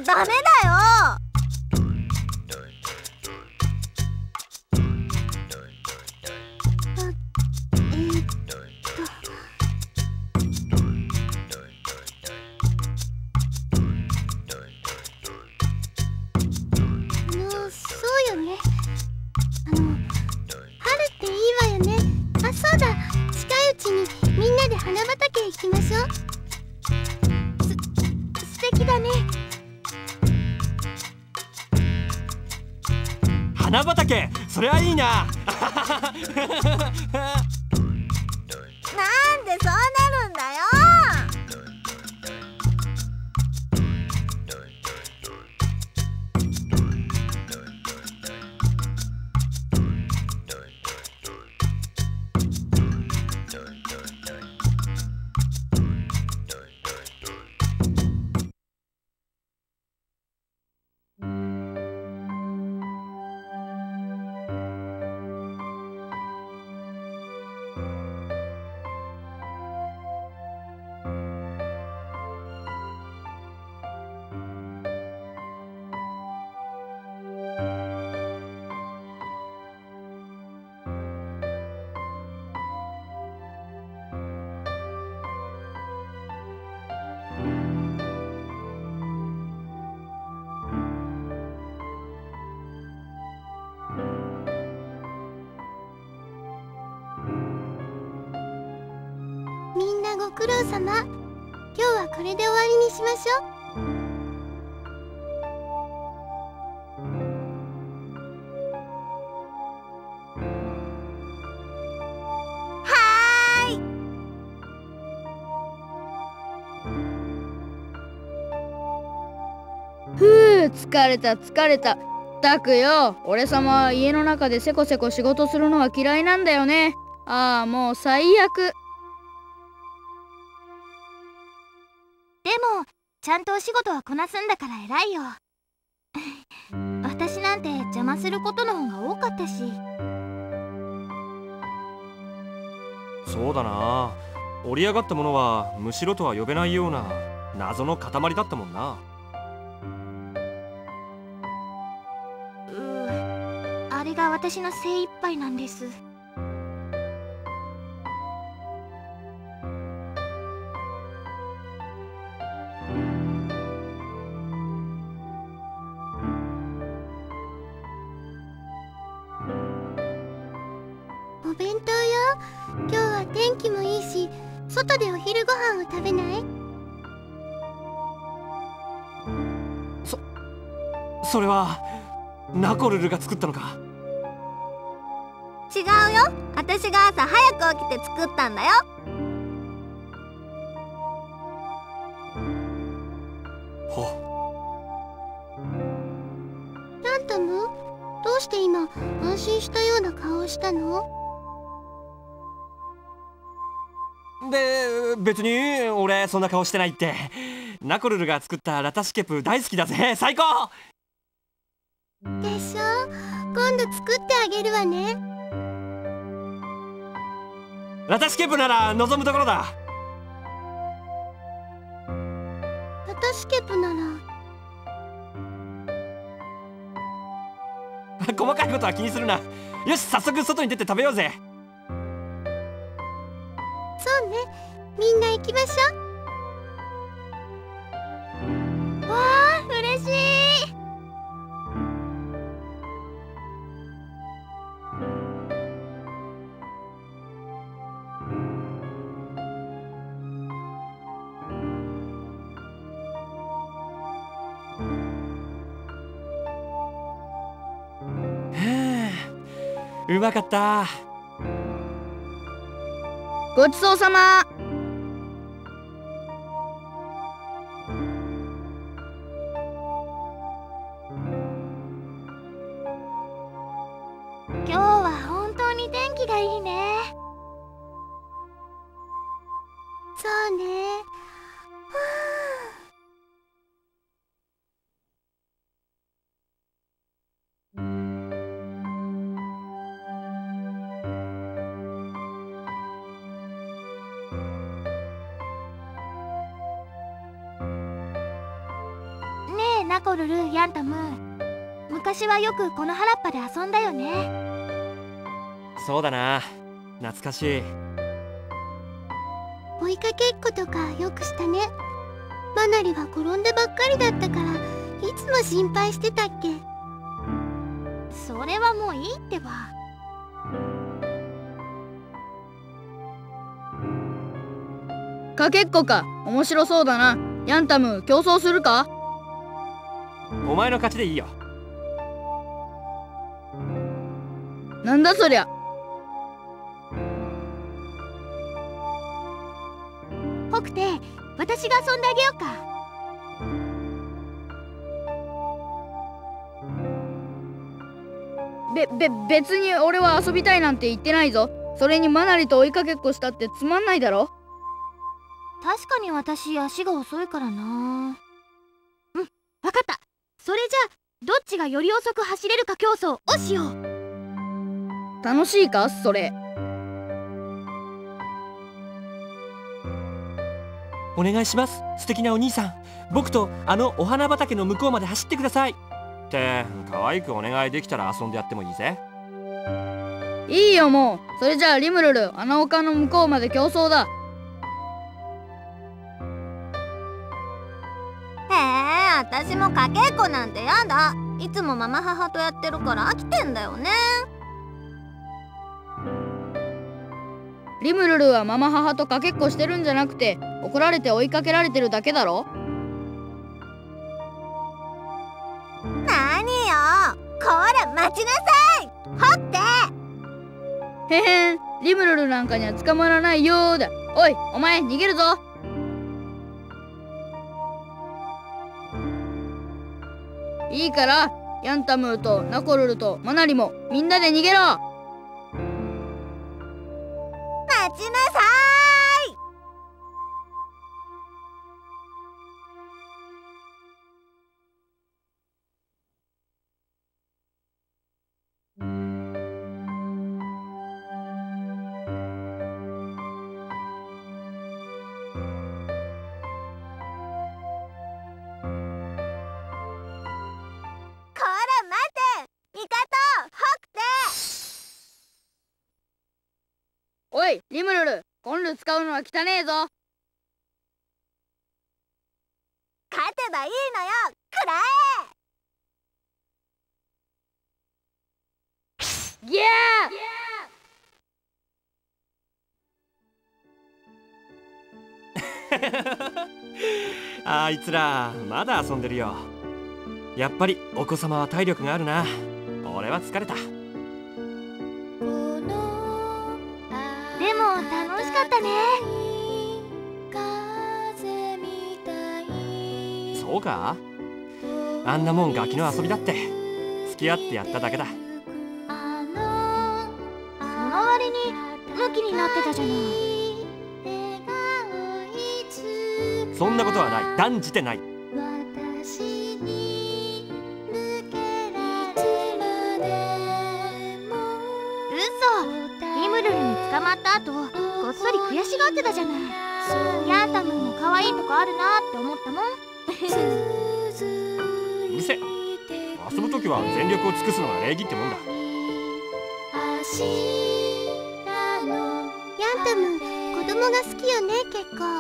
ダメだよ。 そうよね。春っていいわよね。あ、そうだ。近いうちにみんなで花畑へ行きましょう。素敵だね。 花畑、それはいいな。 なんでそうなるんだよ。 みんなご苦労様。今日はこれで終わりにしましょう。 はーい。 疲れた疲れた。ったくよ、俺様は家の中でせこせこ仕事するのは嫌いなんだよね。ああ、もう最悪。 でもちゃんとお仕事はこなすんだから偉いよ。私なんて邪魔することの方が多かったし。 そうだな。折り上がったものはむしろとは呼べないような謎の塊だったもんな。 あれが私の精一杯なんです。お弁当よ。今日は天気もいいし、外でお昼ご飯を食べない？ それはナコルルが作ったのか？ 違うよ。私が朝早く起きて作ったんだよ。 ほランタム、どうして今安心したような顔をしたの？ で、別に俺そんな顔してないって。ナコルルが作ったラタシケプ大好きだぜ。最高でしょ。今度作ってあげるわね。 ラタシケプなら望むところだ。 ラタシケプなら。 細かいことは気にするな。よし、早速外に出て食べようぜ。 そうね。みんな行きましょう。わあ、嬉しい。 うまかった。 ごちそうさま。 今日は本当に天気がいいね。そうね。はあ。ねえナコルル、ヤンタム。昔はよくこの原っぱで遊んだよね。 そうだな、懐かしい。 追いかけっことかよくしたね。マナリは転んでばっかりだったからいつも心配してたっけ。それはもういいってば。 かけっこか、面白そうだな。ヤンタム、競争するか？ お前の勝ちでいいよ。 なんだそりゃ。 ホクテ、私が遊んであげようか。 別に俺は遊びたいなんて言ってないぞ。それにマナリと追いかけっこしたってつまんないだろ。 確かに私足が遅いからな。わかった。それじゃあどっちがより遅く走れるか競争をしよう。 楽しいかそれ。 お願いします、素敵なお兄さん。僕とあのお花畑の向こうまで走ってください。って可愛くお願いできたら遊んでやってもいいぜ。 いいよもう。それじゃあリムルル、あの丘の向こうまで競争だ。 へえ、私もかけっこなんてやだ。いつもママ母とやってるから飽きてんだよね。 リムルルはママ母とかけっこしてるんじゃなくて、怒られて追いかけられてるだけだろ。 なによ、こら待ちなさい、ホって。 へへん、リムルルなんかには捕まらないよーだ。おい、お前逃げるぞ。いいから、ヤンタムーとナコルルとマナリもみんなで逃げろ。 待ちなさい。こら待て、味方、ホクテ。 おい、リムルル、コンル使うのは汚ねえぞ。 勝てばいいのよ、くらえ。 ギャーあいつらまだ遊んでるよ。やっぱりお子様は体力があるな。俺は疲れた。 でも楽しかったね。 そうか？あんなもんガキの遊びだって。付き合ってやっただけだ。 その割にムキになってたじゃない。 そんなことはない、断じてない。 リムルルに捕まった後、こっそり悔しがってたじゃない。ヤンタムも可愛いとこあるなって思ったもん。 うるせえ。遊ぶときは全力を尽くすのが礼儀ってもんだ。 ヤンタム、子供が好きよね、結構。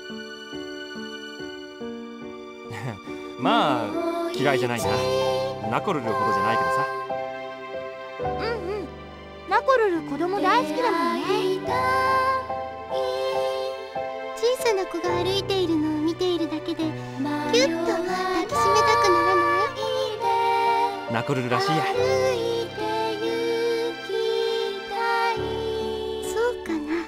まあ嫌いじゃないな。ナコルルほどじゃないけどさ。 ナコルル子供大好きだもんね。小さな子が歩いているのを見ているだけでキュッと抱きしめたくならない？ ナコルルらしいや。 そうかな。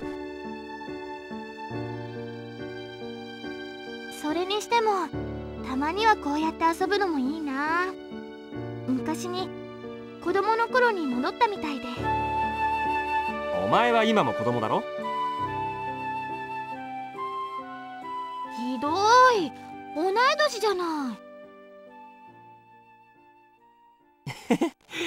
それにしてもたまにはこうやって遊ぶのもいいな。昔に子供の頃に戻ったみたいで。 お前は今も子供だろ。 ひどい、同い年じゃない。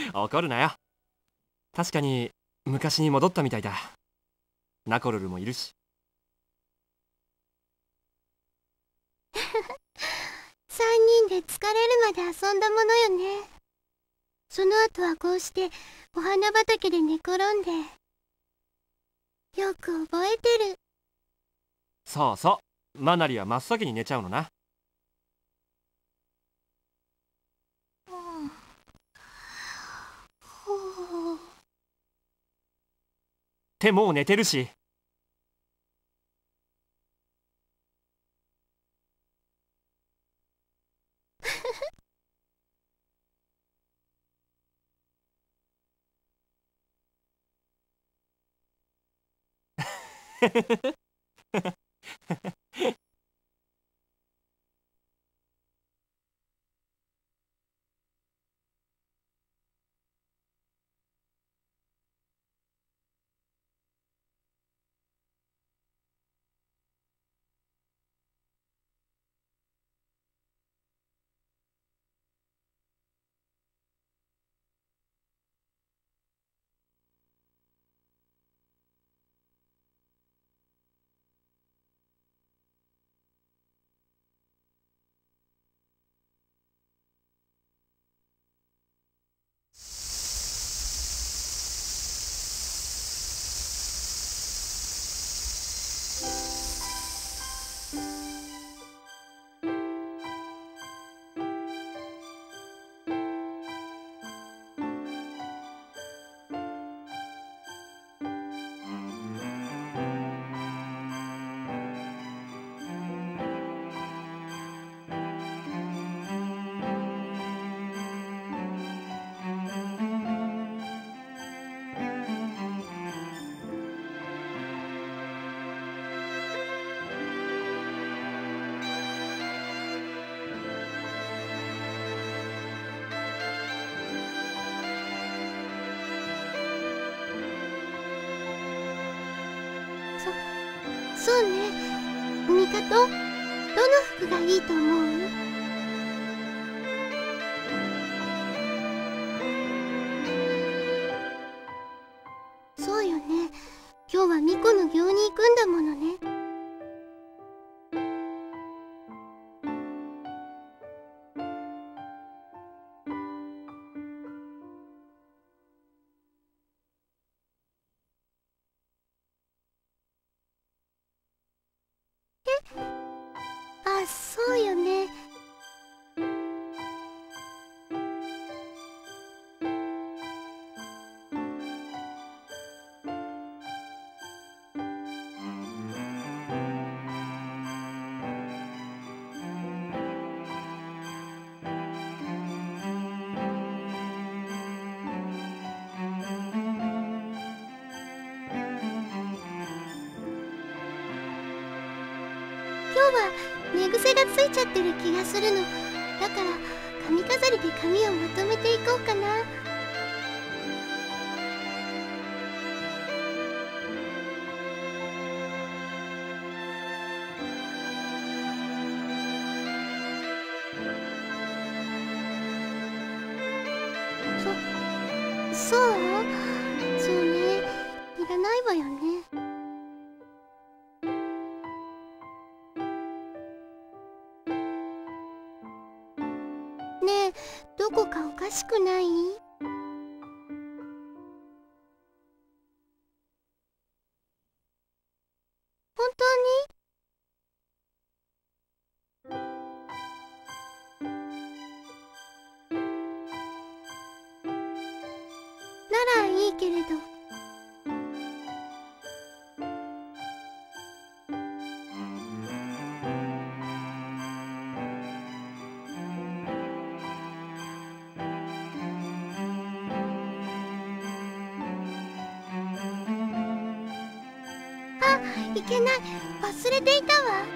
怒るなよ。確かに昔に戻ったみたいだ。ナコルルもいるし。 3人園で疲れるまで遊んだものよね。その後はこうしてお花畑で寝転んで。よく覚えてる。 そうそう、マナリは真っ先に寝ちゃうのな。 ほう。 ってもう寝てるし。 そうね。ミカト、どの服がいいと思う？そうよね。今日はミコの行に行くんだものね。あ、そうよね。今日は寝癖がついちゃってる気がするの。だから髪飾りで髪をまとめていこうかな。そう？そうね。いらないわよね。ねえ、どこかおかしくない？本当に？ならいいけれど。あ、いけない。忘れていたわ。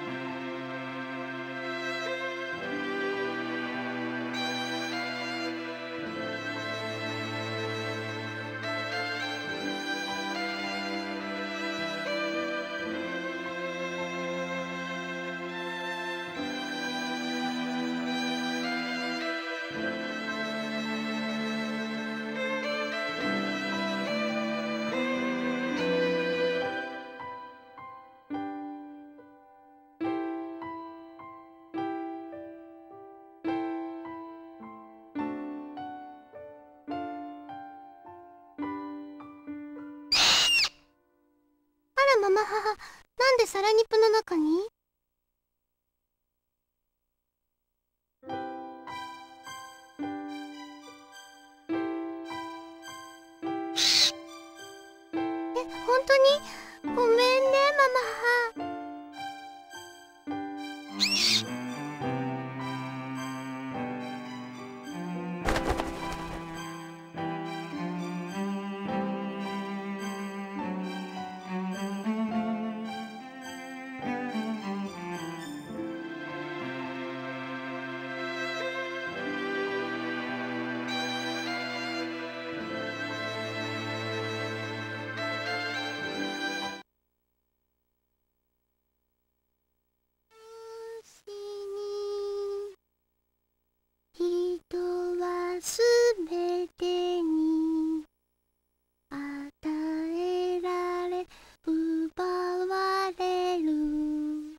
はは、なんでサラニップの中に？本当にごめんね、ママ母。人はすべてに与えられ奪われる。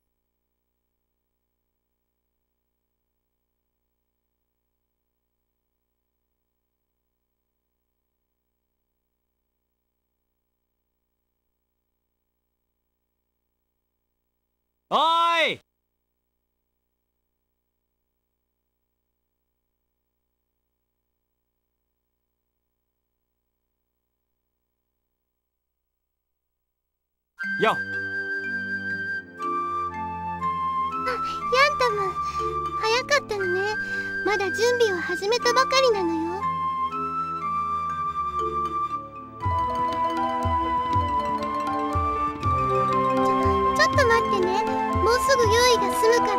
おーい。よっ。 ヤンタム、早かったのね。まだ準備を始めたばかりなのよ。ちょっと待ってね。もうすぐ用意が済むから。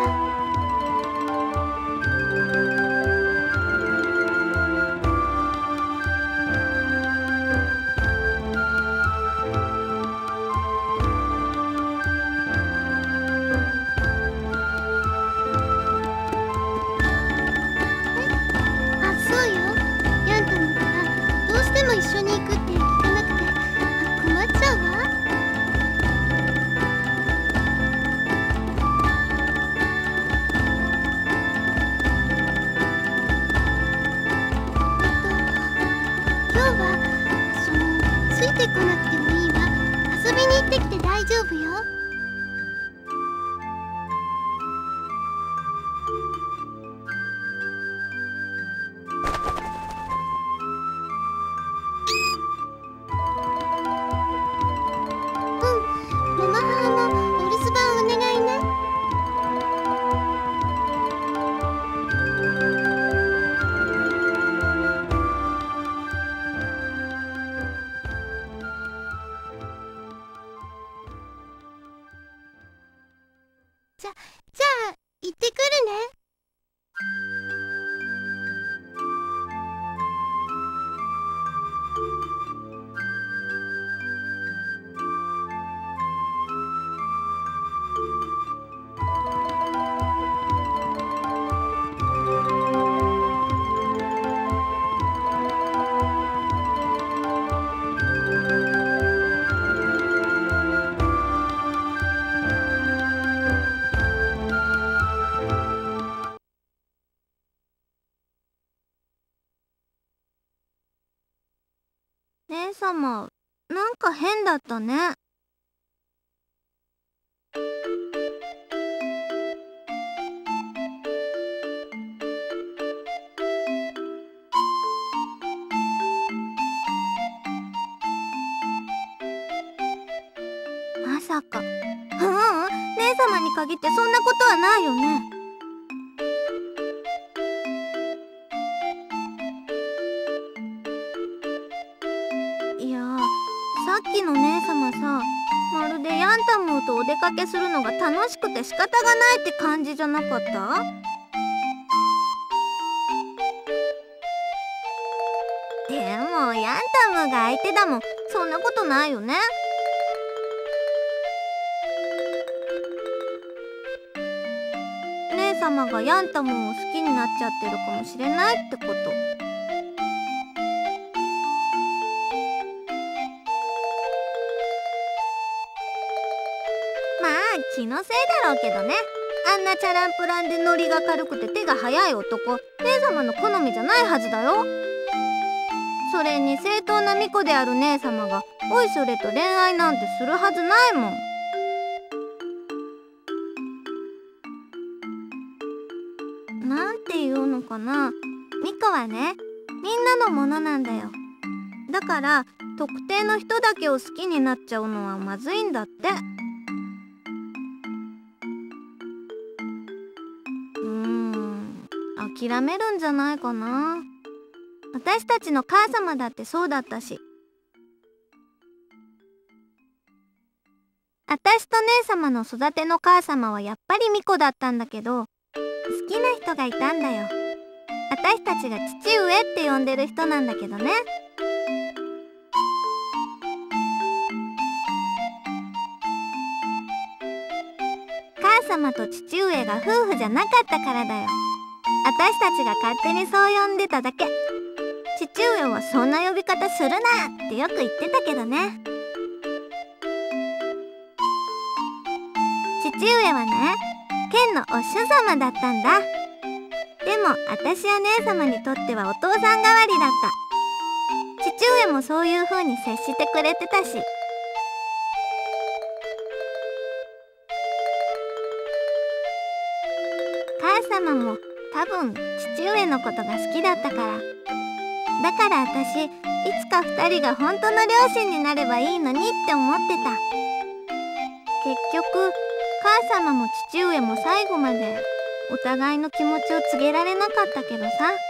一緒に行くって聞かなくて困っちゃうわ。今日はついてこなくてもいいわ。遊びに行ってきて大丈夫よ。じゃあ行ってくるね。 姉様、なんか変だったね。まさか。姉様に限ってそんなことはないよね。いや、さっきの姉様さ、まるでヤンタムーとお出かけするのが楽しくて仕方がないって感じじゃなかった？でもヤンタムーが相手だもん。そんなことないよね。姉様がヤンタムーを好きになっちゃってるかもしれないってこと。まあ気のせいだろうけどね。あんなチャランプランでノリが軽くて手が速い男、姉様の好みじゃないはずだよ。それに正当な巫女である姉様がおいそれと恋愛なんてするはずないもん。 な。ミカはね、みんなのものなんだよ。だから特定の人だけを好きになっちゃうのはまずいんだって。諦めるんじゃないかな。私たちの母様だってそうだったし。私と姉様の育ての母様はやっぱりミコだったんだけど、好きな人がいたんだよ。私たちが父上って呼んでる人なんだけどね。母様と父上が夫婦じゃなかったからだよ。私たちが勝手にそう呼んでただけ。父上はそんな呼び方するなってよく言ってたけどね。父上はね、剣のお師様だったんだ。でも私や姉様にとってはお父さん代わりだった。父上もそういう風に接してくれてたし。母様も多分父上のことが好きだったから。だから私、いつか2人が本当の両親になればいいのにって思ってた。結局母様も父上も最後までお互いの気持ちを告げられなかったけどさ。